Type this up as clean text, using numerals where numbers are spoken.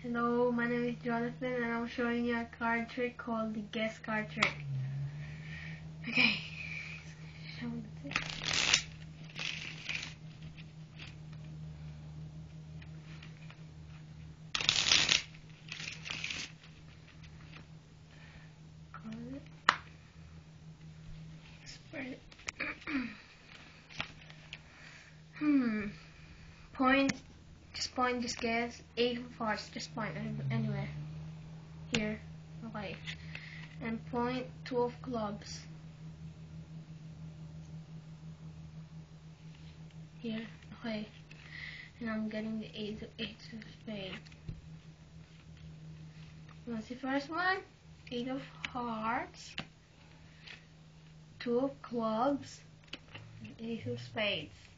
Hello, my name is Jonathan and I'm showing you a card trick called the guess card trick. Okay, show the trick. Spread it. Point, just guess. 8 of hearts, just point anywhere. Here, okay. And point 2 of clubs. Here, okay. And I'm getting the 8 of spades. What's the first one? 8 of hearts, 2 of clubs, and 8 of spades.